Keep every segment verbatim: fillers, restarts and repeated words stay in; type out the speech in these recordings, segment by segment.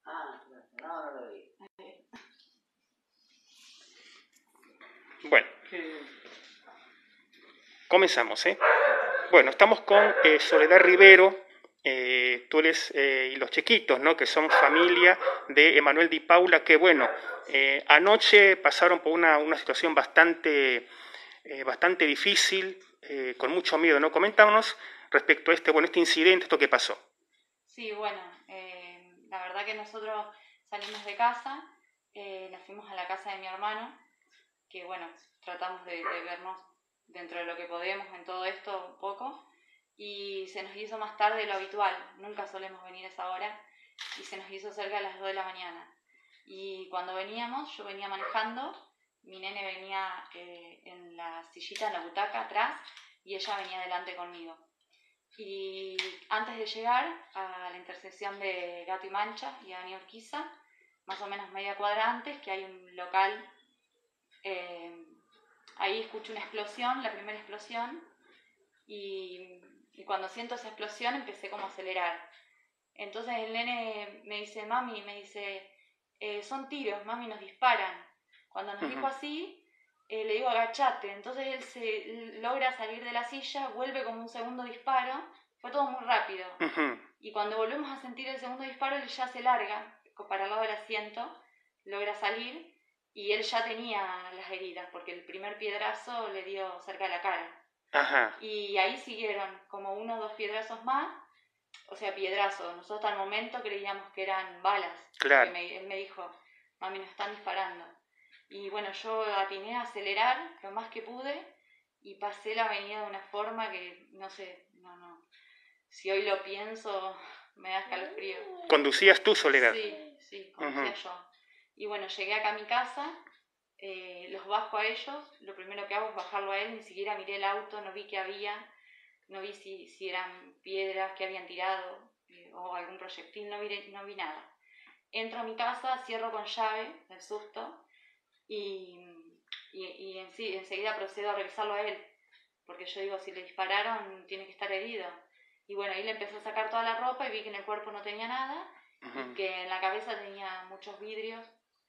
Ah, no, no lo vi. Bueno, comenzamos, ¿eh? Bueno, estamos con eh, Soledad Rivero, eh, tú eres, eh, y los chiquitos, ¿no? Que son familia de Emanuel Di Paula, que bueno, eh, anoche pasaron por una, una situación bastante, eh, bastante difícil, eh, con mucho miedo, ¿no? Coméntanos respecto a este, bueno, este incidente, esto que pasó. Sí, bueno, eh, la verdad que nosotros salimos de casa, eh, nos fuimos a la casa de mi hermano, que bueno, tratamos de, de vernos dentro de lo que podemos en todo esto un poco, y se nos hizo más tarde de lo habitual, nunca solemos venir a esa hora, y se nos hizo cerca de las dos de la mañana. Y cuando veníamos, yo venía manejando, mi nene venía eh, en la sillita, en la butaca atrás, y ella venía delante conmigo. Y antes de llegar a la intersección de Gato y Mancha y Avenida Urquiza, más o menos media cuadra antes, que hay un local, eh, ahí escucho una explosión, la primera explosión, y, y cuando siento esa explosión empecé como a acelerar. Entonces el nene me dice, mami, me dice, eh, son tiros, mami, nos disparan. Cuando nos uh-huh. dijo así, eh, le digo, agachate. Entonces él se logra salir de la silla, vuelve como un segundo disparo, fue todo muy rápido. Uh-huh. Y cuando volvemos a sentir el segundo disparo, él ya se larga para el lado del asiento, logra salir, y él ya tenía las heridas, porque el primer piedrazo le dio cerca de la cara. Ajá. Y ahí siguieron como uno o dos piedrazos más, o sea, piedrazos. Nosotros al momento creíamos que eran balas. Claro. Me, él me dijo, mami, nos están disparando. Y bueno, yo atiné a acelerar lo más que pude y pasé la avenida de una forma que, no sé, no, no. Si hoy lo pienso, me da escalofrío. ¿Conducías tú, Soledad? Sí, sí, conducía uh-huh. yo. Y bueno, llegué acá a mi casa, eh, los bajo a ellos, lo primero que hago es bajarlo a él, ni siquiera miré el auto, no vi qué había, no vi si, si eran piedras que habían tirado eh, o algún proyectil, no vi, no vi nada. Entro a mi casa, cierro con llave del susto y, y, y en sí, enseguida procedo a revisarlo a él, porque yo digo, si le dispararon, tiene que estar herido. Y bueno, ahí le empecé a sacar toda la ropa y vi que en el cuerpo no tenía nada uh-huh. y que en la cabeza tenía muchos vidrios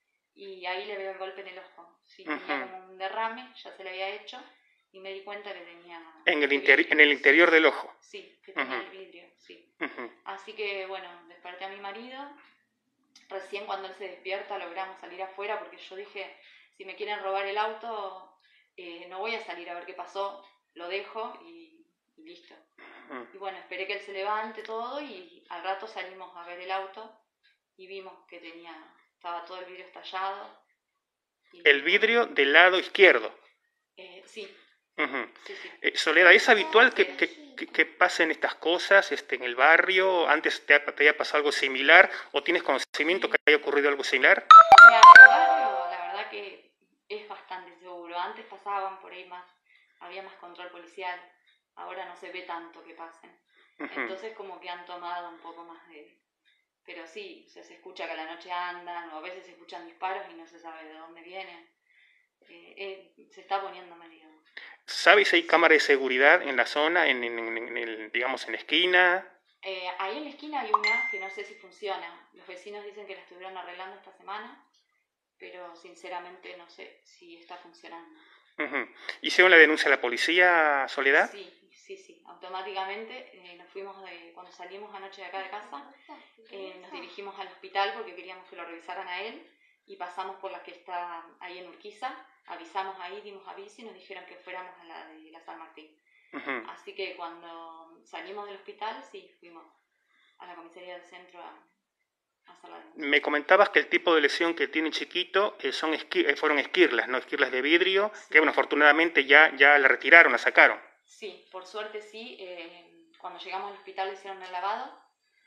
y ahí le veo el golpe en el ojo. Sí, uh-huh. tenía como un derrame, ya se le había hecho y me di cuenta que tenía... En el, interi- en el interior sí, del ojo. Sí, que tenía uh-huh. el vidrio, sí. Uh-huh. Así que bueno, desperté a mi marido. Recién cuando él se despierta logramos salir afuera porque yo dije, si me quieren robar el auto, eh, no voy a salir a ver qué pasó, lo dejo y, y listo. Uh-huh. Y bueno, esperé que él se levante todo y al rato salimos a ver el auto y vimos que tenía, estaba todo el vidrio estallado. Y, ¿el vidrio del lado izquierdo? Eh, sí. Uh-huh. Sí, sí. Eh, Soledad, ¿es habitual que, que, que, que pasen estas cosas este, en el barrio? ¿Antes te, te haya pasado algo similar? ¿O tienes conocimiento que haya ocurrido algo similar? Mira, el barrio, la verdad que es bastante seguro. Antes pasaban por ahí más, había más control policial. Ahora no se ve tanto que pasen. Uh-huh. Entonces como que han tomado un poco más de... Pero sí, o sea, se escucha que a la noche andan, o a veces se escuchan disparos y no se sabe de dónde vienen. Eh, eh, se está poniendo medio... ¿Sabes si hay cámara de seguridad en la zona, en, en, en, en el, digamos, en la esquina? Eh, ahí en la esquina hay una que no sé si funciona. Los vecinos dicen que la estuvieron arreglando esta semana, pero sinceramente no sé si está funcionando. Uh-huh. ¿Hicieron la denuncia a la policía, Soledad? Sí, sí, sí. Automáticamente eh, nos fuimos, de, cuando salimos anoche de acá de casa, eh, nos dirigimos al hospital porque queríamos que lo revisaran a él y pasamos por la que está ahí en Urquiza. Avisamos ahí, dimos aviso y nos dijeron que fuéramos a la de la San Martín. Uh-huh. Así que cuando salimos del hospital, sí, fuimos a la comisaría del centro a, a hacer la denuncia. Me comentabas que el tipo de lesión que tiene chiquito eh, son esqui- fueron esquirlas, ¿no? Esquirlas de vidrio, sí. Que bueno, afortunadamente ya, ya la retiraron, la sacaron. Sí, por suerte sí. Eh, cuando llegamos al hospital le hicieron el lavado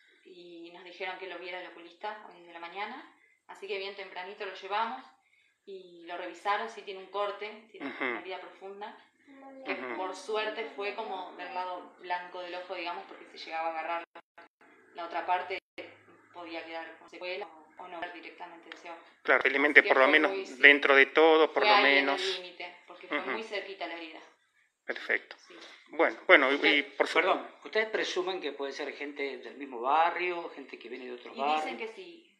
y nos dijeron que lo viera el oculista hoy de la mañana. Así que bien tempranito lo llevamos y lo revisaron, sí tiene un corte, tiene uh-huh. una herida profunda, que uh-huh. por suerte fue como del lado blanco del ojo, digamos, porque si llegaba a agarrar la otra parte podía quedar con secuela o, o no ver directamente ese ojo. Claro, felizmente por lo menos muy, sí, dentro de todo, por fue lo ahí menos. En el límite, porque fue uh-huh. muy cerquita la herida. Perfecto. Sí. Bueno, bueno, Usted, y por perdón, ¿ustedes presumen que puede ser gente del mismo barrio, gente que viene de otros y barrios? Dicen que sí,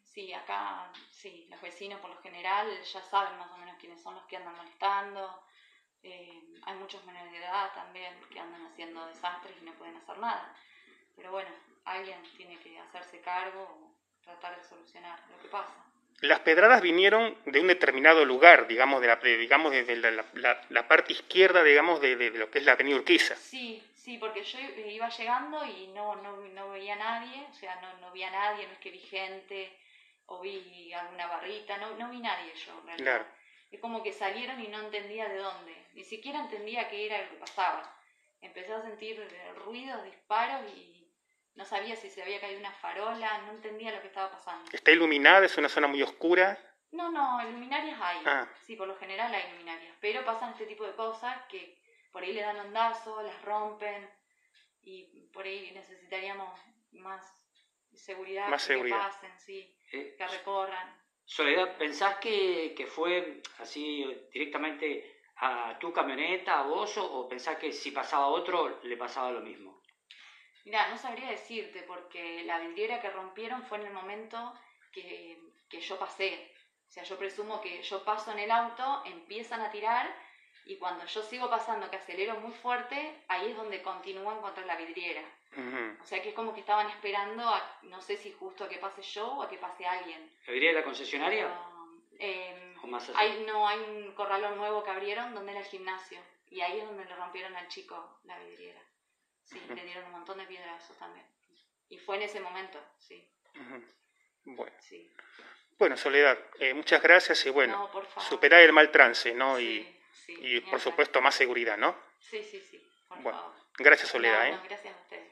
sí, acá, sí, los vecinos por lo general ya saben más o menos quiénes son los que andan molestando. Eh, hay muchos menores de edad también que andan haciendo desastres y no pueden hacer nada. Pero bueno, alguien tiene que hacerse cargo o tratar de solucionar lo que pasa. Las pedradas vinieron de un determinado lugar, digamos, de la, de, digamos desde la, la, la, la parte izquierda, digamos, de, de, de lo que es la avenida Urquiza. Sí, sí, porque yo iba llegando y no, no, no veía a nadie, o sea, no, no vi a nadie, no es que vi gente o vi alguna barrita, no, no vi nadie yo en realidad. Claro. Es como que salieron y no entendía de dónde, ni siquiera entendía qué era lo que pasaba. Empecé a sentir ruidos, disparos y no sabía si se había caído una farola, no entendía lo que estaba pasando. ¿Está iluminada? ¿Es una zona muy oscura? No, no, luminarias hay, Ah. sí, por lo general hay luminarias, pero pasan este tipo de cosas que por ahí le dan ondazo, las rompen y por ahí necesitaríamos más seguridad, Más que seguridad. pasen, sí, Eh, que recorran. Soledad, ¿pensás que, que fue así directamente a tu camioneta, a vos, o, o pensás que si pasaba otro le pasaba lo mismo? Mirá, no sabría decirte porque la vidriera que rompieron fue en el momento que, que yo pasé. O sea, yo presumo que yo paso en el auto, empiezan a tirar y cuando yo sigo pasando, que acelero muy fuerte, ahí es donde continúan contra la vidriera. Uh-huh. O sea, que es como que estaban esperando, a, no sé si justo a que pase yo o a que pase alguien. ¿La vidriera de la concesionaria? Pero, eh, ¿O más allá? hay, no, hay un corralón nuevo que abrieron donde era el gimnasio y ahí es donde le rompieron al chico la vidriera. Sí, uh-huh. Le dieron un montón de piedrazos también. Y fue en ese momento, sí. Uh-huh. Bueno. Sí. Bueno, Soledad, eh, muchas gracias y bueno, no, por favor. Superar el mal trance, ¿no? Sí, y sí, y por supuesto más seguridad, ¿no? Sí, sí, sí, por bueno, favor. Gracias, Soledad. No, ¿eh? no, gracias a ustedes.